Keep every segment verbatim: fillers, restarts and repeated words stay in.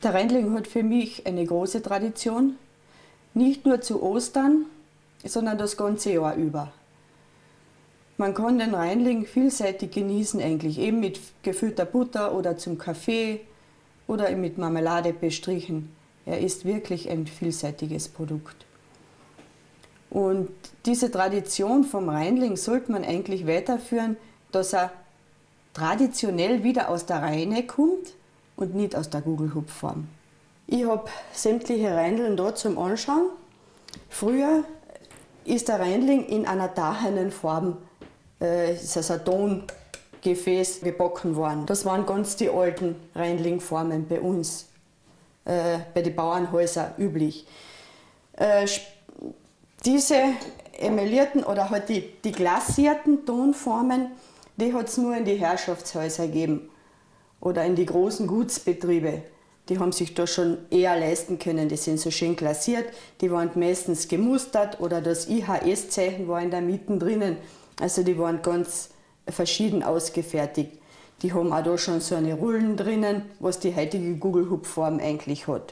Der Reindling hat für mich eine große Tradition, nicht nur zu Ostern, sondern das ganze Jahr über. Man kann den Reindling vielseitig genießen eigentlich, eben mit gefüllter Butter oder zum Kaffee oder mit Marmelade bestrichen. Er ist wirklich ein vielseitiges Produkt. Und diese Tradition vom Reindling sollte man eigentlich weiterführen, dass er traditionell wieder aus der Rheine kommt und nicht aus der Gugelhupfform. Ich habe sämtliche Reindeln da zum Anschauen. Früher ist der Reindling in einer dahenen Form, äh, ist also ein Tongefäß gebacken worden. Das waren ganz die alten Reindlingformen bei uns, äh, bei den Bauernhäusern üblich. Äh, diese emaillierten oder halt die, die glasierten Tonformen, die hat es nur in die Herrschaftshäuser gegeben oder in die großen Gutsbetriebe. Die haben sich da schon eher leisten können. Die sind so schön glasiert, die waren meistens gemustert oder das I H S-Zeichen war in der Mitte drinnen. Also die waren ganz verschieden ausgefertigt. Die haben auch da schon so eine Rullen drinnen, was die heutige Gugelhupfform eigentlich hat.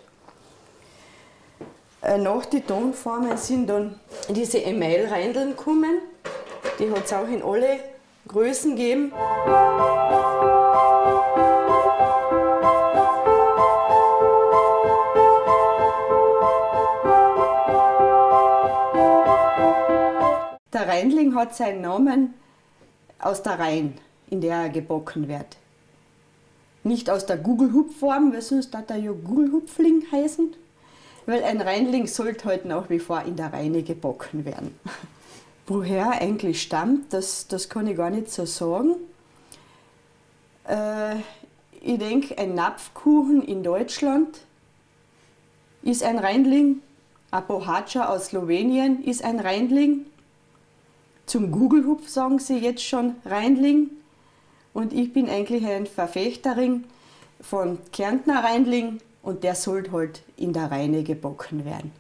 Nach den Tonformen sind dann diese Email-Reindeln gekommen. Die hat es auch in alle Größen gegeben. Der Reindling hat seinen Namen aus der Rhein, in der er gebacken wird. Nicht aus der Gugelhupfform, weil sonst hat er ja Gugelhupfling heißen. Weil ein Reindling sollte halt nach wie vor in der Rheine gebacken werden. Woher eigentlich stammt, das, das kann ich gar nicht so sagen. Äh, ich denke, ein Napfkuchen in Deutschland ist ein Reindling. Ein Bohatscha aus Slowenien ist ein Reindling. Zum Gugelhupf sagen sie jetzt schon Reindling. Und ich bin eigentlich ein Verfechterin von Kärntner Reindling. Und der sollte halt in der Rheine gebacken werden.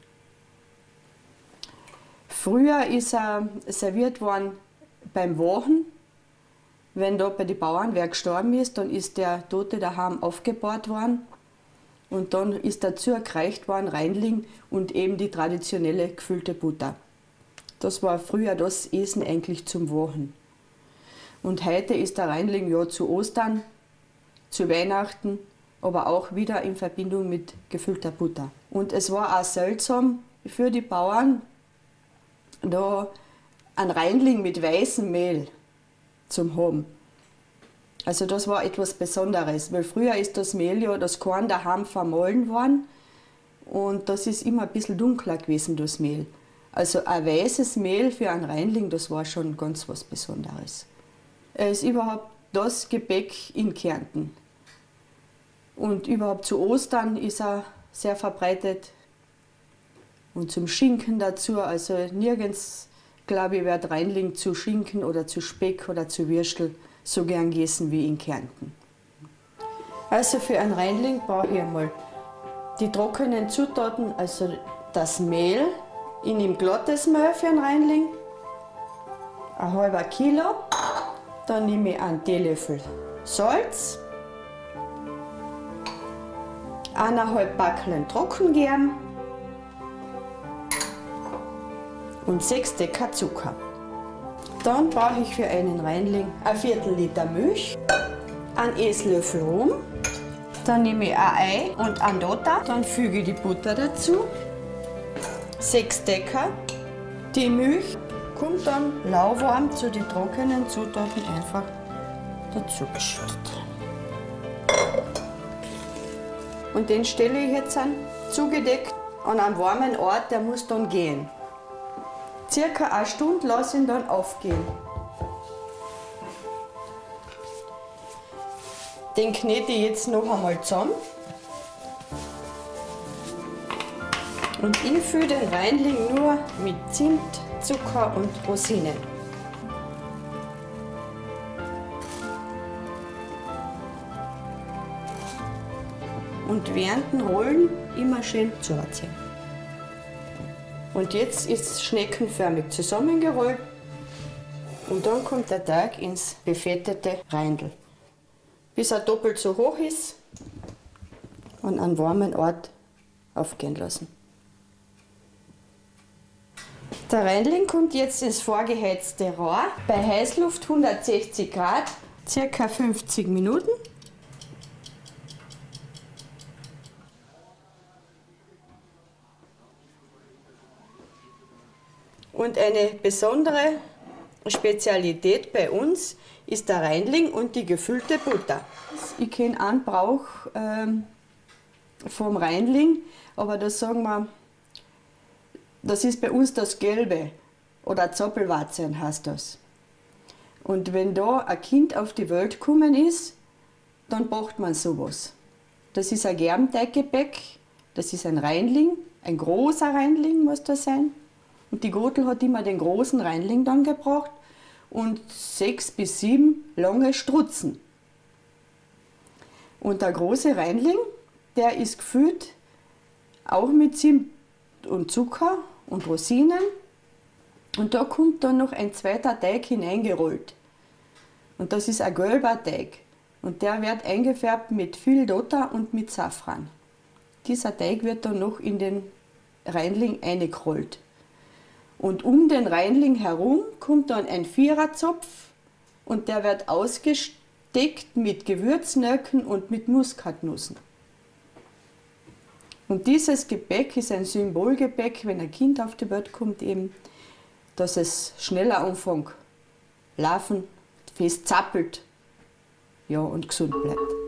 Früher ist er serviert worden beim Wachen. Wenn da bei den Bauern wer gestorben ist, dann ist der Tote daheim aufgebahrt worden. Und dann ist dazu gereicht worden Reindling und eben die traditionelle gefüllte Butter. Das war früher das Essen eigentlich zum Wachen. Und heute ist der Reindling ja zu Ostern, zu Weihnachten, aber auch wieder in Verbindung mit gefüllter Butter. Und es war auch seltsam für die Bauern, da einen Reindling mit weißem Mehl zu haben. Also das war etwas Besonderes, weil früher ist das Mehl ja, das Korn daheim vermahlen worden und das ist immer ein bisschen dunkler gewesen, das Mehl. Also ein weißes Mehl für einen Reindling, das war schon ganz was Besonderes. Er ist überhaupt das Gebäck in Kärnten. Und überhaupt zu Ostern ist er sehr verbreitet. Und zum Schinken dazu, also nirgends, glaube ich, wird Reindling zu Schinken oder zu Speck oder zu Würstel so gern gegessen wie in Kärnten. Also für einen Reindling brauche ich einmal die trockenen Zutaten, also das Mehl. Ich nehme glattes Mehl für einen Reindling, ein halber Kilo. Dann nehme ich einen Teelöffel Salz, eineinhalb Backeln Trockengerm und sechs Decker Zucker. Dann brauche ich für einen Reindling ein Viertel Liter Milch, einen Esslöffel Rum, dann nehme ich ein Ei und einen Dotter, dann füge ich die Butter dazu, sechs Decker. Die Milch kommt dann lauwarm zu den trockenen Zutaten einfach dazu geschüttet. Und den stelle ich jetzt an, zugedeckt an einem warmen Ort, der muss dann gehen. Circa eine Stunde lasse ich ihn dann aufgehen. Den knete ich jetzt noch einmal zusammen. Und ich fülle den Reindling nur mit Zimt, Zucker und Rosinen. Und während dem Rollen immer schön zuziehen. Und jetzt ist es schneckenförmig zusammengerollt und dann kommt der Teig ins befettete Reindl. Bis er doppelt so hoch ist an einen warmen Ort aufgehen lassen. Der Reindling kommt jetzt ins vorgeheizte Rohr bei Heißluft hundertsechzig Grad, circa fünfzig Minuten. Und eine besondere Spezialität bei uns ist der Reindling und die gefüllte Butter. Ich kenne einen Brauch ähm, vom Reindling, aber das sagen wir, das ist bei uns das Gelbe oder Zoppelwatzeln heißt das. Und wenn da ein Kind auf die Welt gekommen ist, dann braucht man sowas. Das ist ein Germteiggebäck, das ist ein Reindling, ein großer Reindling muss das sein. Und die Gotel hat immer den großen Reindling dann gebraucht und sechs bis sieben lange Strutzen. Und der große Reindling, der ist gefüllt auch mit Zimt und Zucker und Rosinen. Und da kommt dann noch ein zweiter Teig hineingerollt. Und das ist ein gelber Teig. Und der wird eingefärbt mit viel Dotter und mit Safran. Dieser Teig wird dann noch in den Reindling eingerollt. Und um den Reindling herum kommt dann ein Viererzopf und der wird ausgesteckt mit Gewürznelken und mit Muskatnüssen. Und dieses Gebäck ist ein Symbolgebäck, wenn ein Kind auf die Welt kommt, eben, dass es schneller anfängt, laufen, fest zappelt, ja, und gesund bleibt.